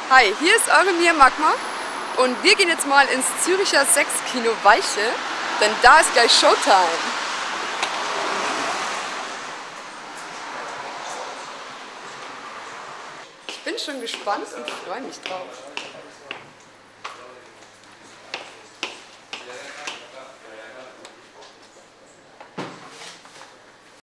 Hi, hier ist eure Mia Magma und wir gehen jetzt mal ins Züricher Sexkino Weiche, denn da ist gleich Showtime. Ich bin schon gespannt und freue mich drauf.